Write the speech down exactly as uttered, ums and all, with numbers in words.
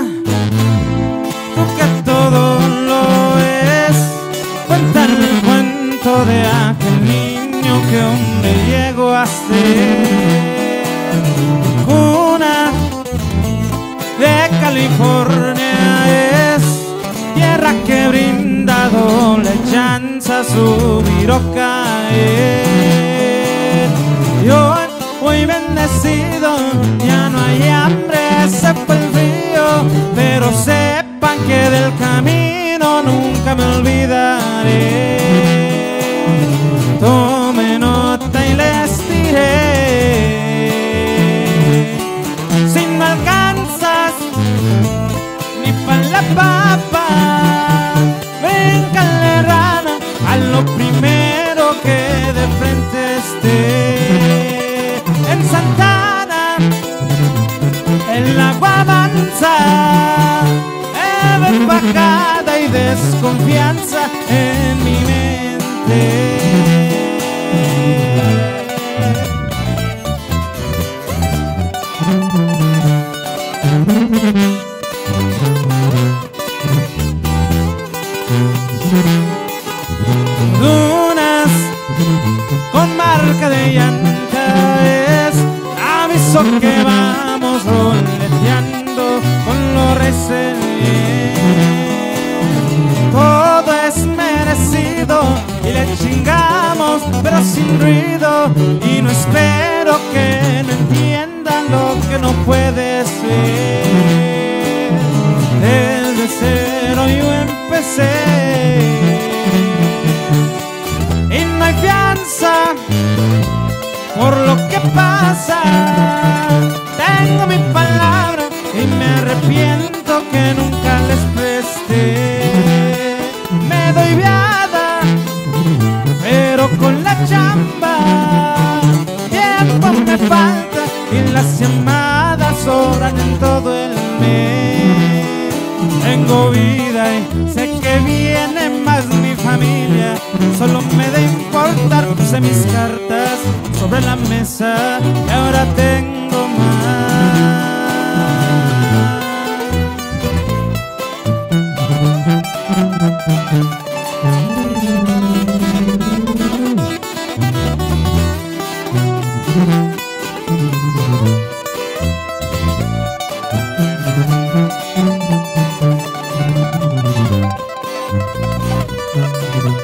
tú que todo lo es, cuéntame el cuento de aquel niño que hombre llegó a ser. Cuna de California es tierra que brinda doble chance a subir o caer. Yo muy bendecido, ya no hay hambre, excepto el frío, pero sepan que del camino nunca me olvidaré. Tome nota y les diré: si no alcanzas ni pa' la papa, bríncale rana a lo primero que de frente esté. En Santana el agua mansa, leve bajada y desconfianza en mi mente. Dunas con marca de llanta es aviso que vamos roleteando con lo recién. Todo es merecido y le chingamos pero sin ruido, y no espero que no entiendan lo que no puede ser. Desde cero yo empecé y no hay fianza por lo que pasa. Tengo mi palabra y me arrepiento que nunca les presté. Me doy viada, pero con la chamba tiempo me falta y las llamadas sobran en todo el mes. Tengo vida y sé que viene más mi familia, solo me da importar, puse mis cartas sobre la mesa y ahora tengo más. Thank you.